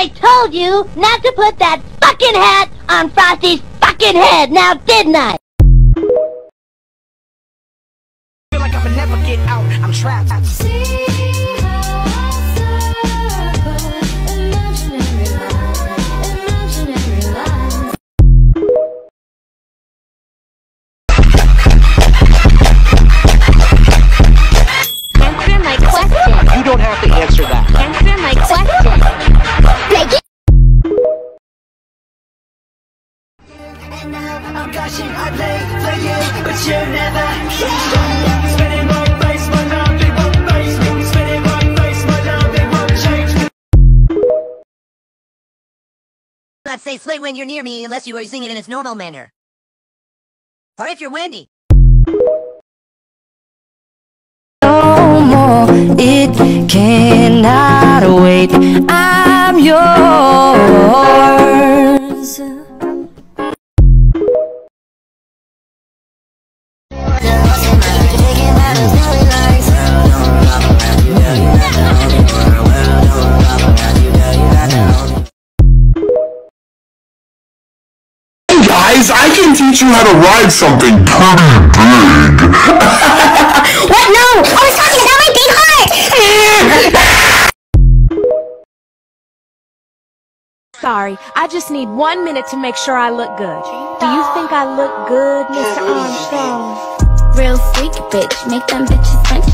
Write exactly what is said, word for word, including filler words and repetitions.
I told you not to put that fucking hat on Frosty's fucking head, now didn't I? Feel like I'ma never get out, I'm trapped. Answer my question. You don't have to answer that. Answer my question. Take it. And now I'm gushing, I play for you, but you never spinning my face, my love, it won't face me. Spinning my face, my love, it won't change me. Not say slay when you're near me unless you are singing in its normal manner. Or if you're Wendy. No more, it cannot wait. I'm yours. Guys, I can teach you how to ride something pretty big. What? No! I was talking about my big heart! Sorry, I just need one minute to make sure I look good. Do you think I look good, Mister Armstrong? Real freak bitch, make them bitches punch